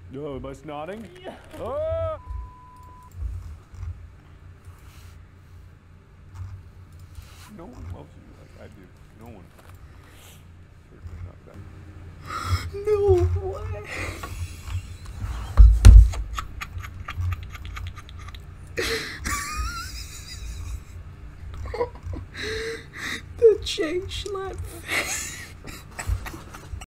No, am I snotting? Yeah. Ah! No one loves you like I do. No one. Certainly not that. No way. The Jschlatt face.